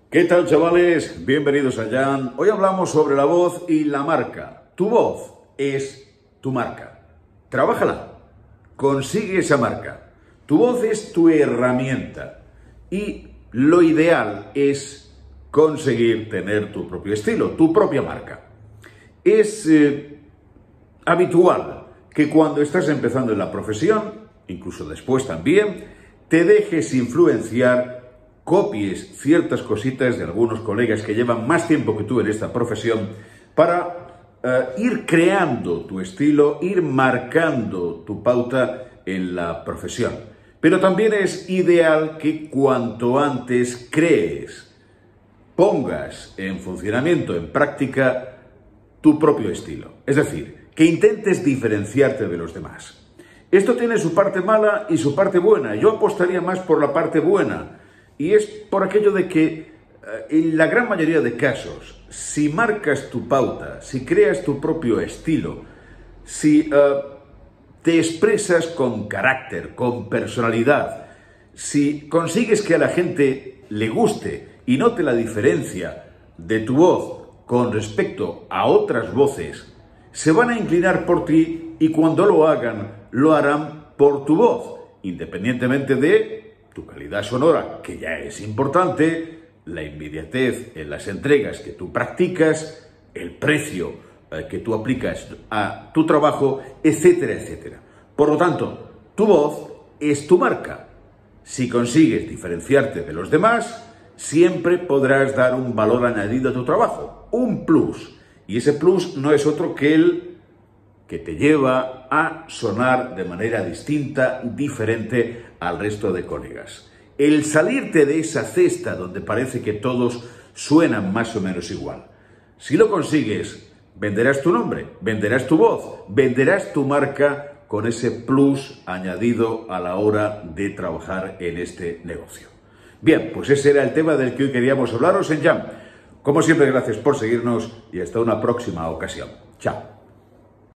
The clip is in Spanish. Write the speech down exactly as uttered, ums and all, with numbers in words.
¿Qué tal, chavales? Bienvenidos a Jan. Hoy hablamos sobre la voz y la marca. Tu voz es tu marca. Trabájala. Consigue esa marca. Tu voz es tu herramienta. Y lo ideal es conseguir tener tu propio estilo, tu propia marca. Es eh, habitual que cuando estás empezando en la profesión, incluso después también, te dejes influenciar, copies ciertas cositas de algunos colegas que llevan más tiempo que tú en esta profesión para eh, ir creando tu estilo, ir marcando tu pauta en la profesión. Pero también es ideal que cuanto antes crees, pongas en funcionamiento, en práctica, tu propio estilo. Es decir, que intentes diferenciarte de los demás. Esto tiene su parte mala y su parte buena. Yo apostaría más por la parte buena. Y es por aquello de que, en la gran mayoría de casos, si marcas tu pauta, si creas tu propio estilo, si uh, te expresas con carácter, con personalidad, si consigues que a la gente le guste y note la diferencia de tu voz con respecto a otras voces, se van a inclinar por ti y cuando lo hagan, lo harán por tu voz, independientemente de tu calidad sonora, que ya es importante, la inmediatez en las entregas que tú practicas, el precio eh, que tú aplicas a tu trabajo, etcétera, etcétera. Por lo tanto, tu voz es tu marca. Si consigues diferenciarte de los demás, siempre podrás dar un valor añadido a tu trabajo, un plus. Y ese plus no es otro que el que te lleva a sonar de manera distinta, diferente al resto de colegas. El salirte de esa cesta donde parece que todos suenan más o menos igual. Si lo consigues, venderás tu nombre, venderás tu voz, venderás tu marca con ese plus añadido a la hora de trabajar en este negocio. Bien, pues ese era el tema del que hoy queríamos hablaros en Jam. Como siempre, gracias por seguirnos y hasta una próxima ocasión. Chao.